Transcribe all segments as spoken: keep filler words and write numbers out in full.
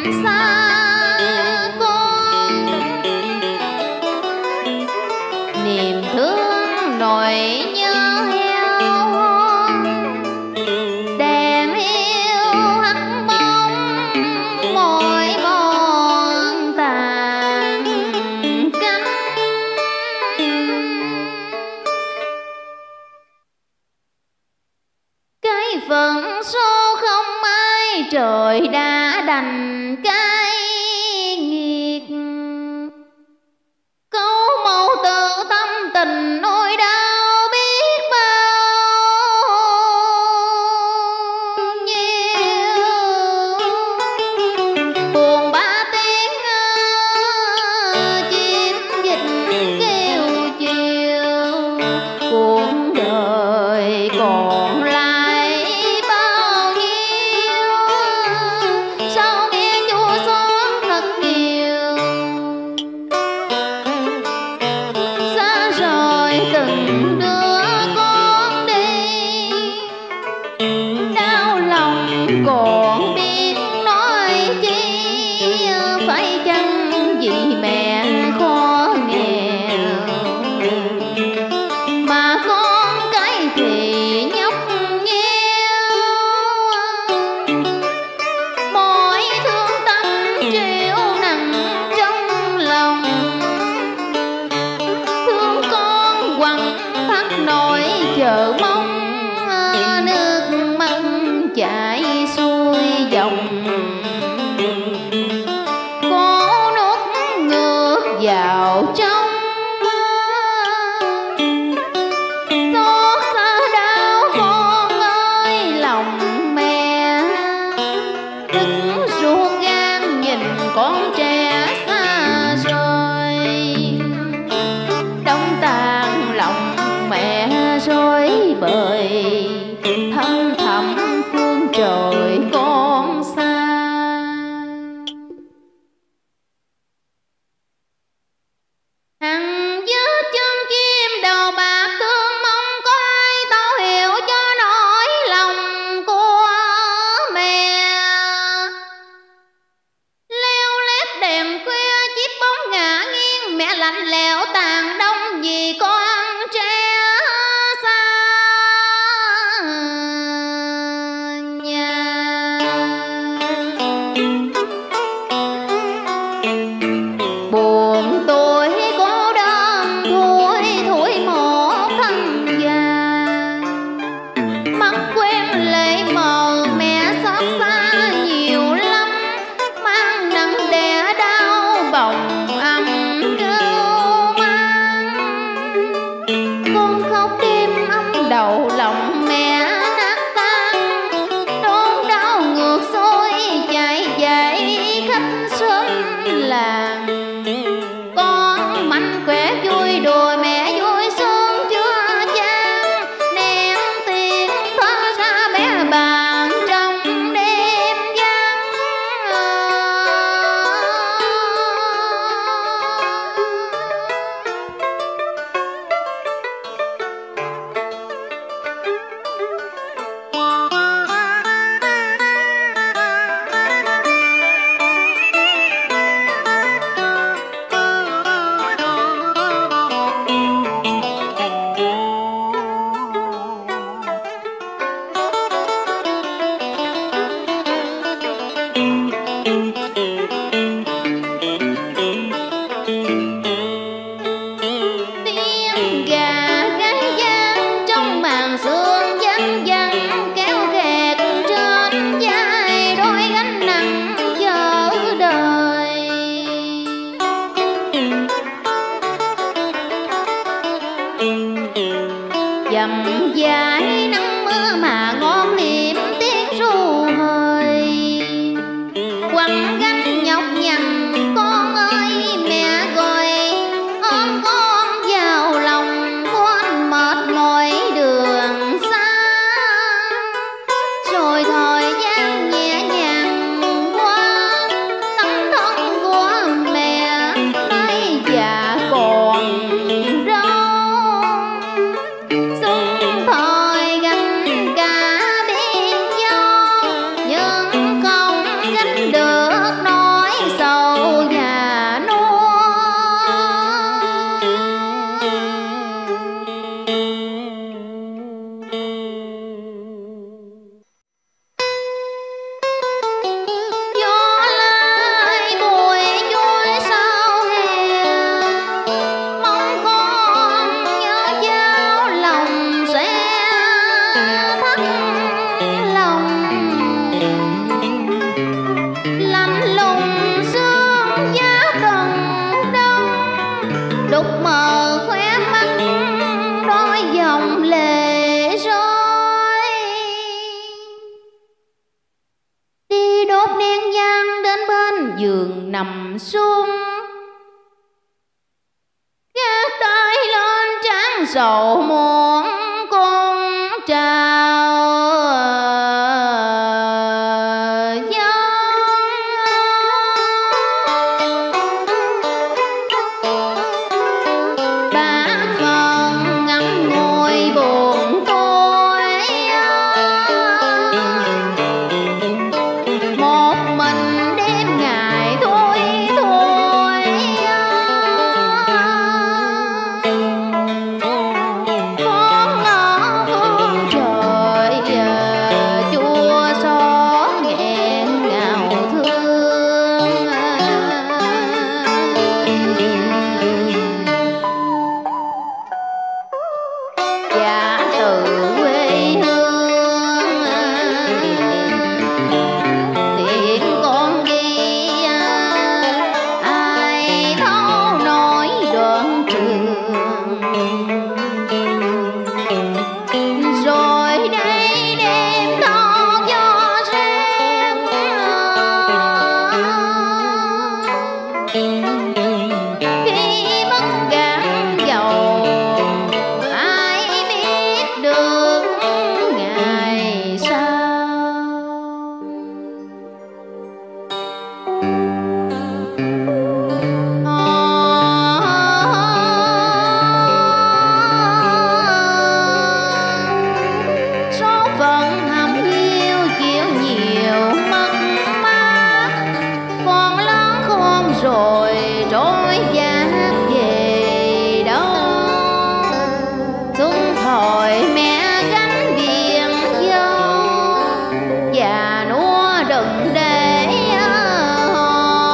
xa con, niềm thương nỗi nhớ heo đèn yêu hắt bóng mỗi bon tàn cánh. Cái phận số không ai trời đã đành cái nghiệt, câu mẫu tự tâm tình nỗi đau biết bao nhiêu. Buồn ba tiếng chim dịch kêu chiều, cuộc đời còn lại bao nhiêu, sao nghe chua xót thật nhiều. Xa rồi từng đứa con đi, đau lòng còn biết nói chi, phải chăng vì mẹ khó nghèo mà con cái thì nhóc nheo. Mỗi thương tâm chịu nặng trong lòng, thương con quằn thắt nỗi chờ mong, nước mắt chảy xuôi dòng cố nuốt ngược vào trong. Xót xa đau con ơi lòng mẹ, thức ruột gan nhìn con trẻ xa rồi, đóng tàn lòng mẹ rối bời, thâm thẳm phương trời con xa. Hằng vết chân chim đầu bạc thương mong có ai tỏ hiểu cho nỗi lòng của mẹ. Leo lét đèn khuya chiếc bóng ngả nghiêng, mẹ lạnh lẽo tàn đông vì con trẻ xa nhà. Buồn tuổi cô đơn thui thủi một thân già, mắt quen lệ mờ mẹ xót xa nhiều lắm, mang nặng đẻ đau bồng âm kêu mang. Con khóc đêm ấm đầu lòng mẹ nát tan, đốn đau ngược xuôi chạy dậy khách sớm làng. Con mạnh khỏe vui đùa mẹ vui sướng chưa chan, ném tiền thoát ra bé bàn trong đêm vắng. sung, gác tay lên trán sầu muộn con trào rồi trôi dạt về đâu. Xuân hồi mẹ gánh biển dâu, già núa đừng để họ,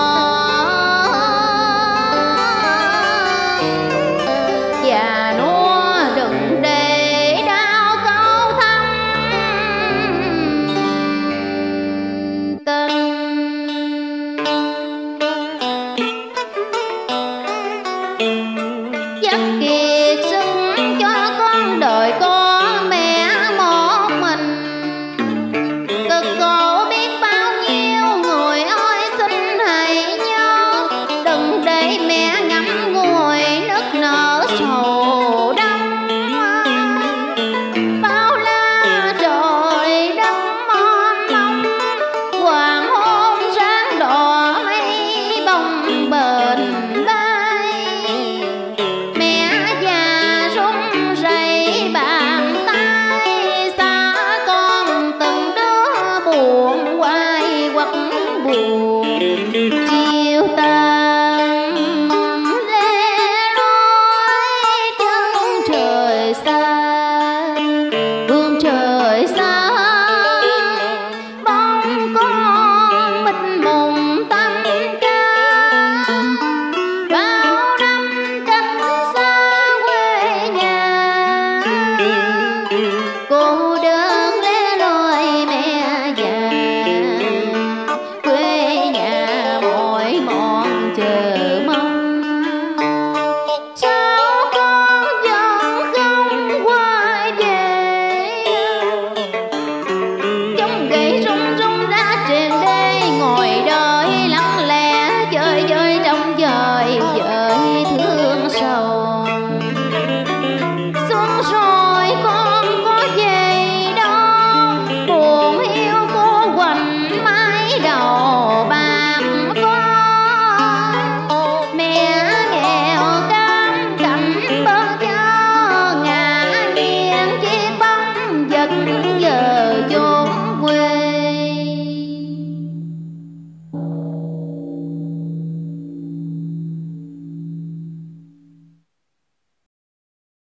già núa đừng để đau câu thăm tình. Chắc kiệt sức cho con đời có mẹ một mình, cực khổ biết bao nhiêu người ơi xin hãy nhớ, đừng để mẹ ngậm ngùi nức nở sầu đắng. Bao la trời đất mênh mông, hoàng hôn sáng đỏ mây bồng bềnh bay, mẹ già run rẩy bàn tay xa con từng đứa buồn quay quắt buồn.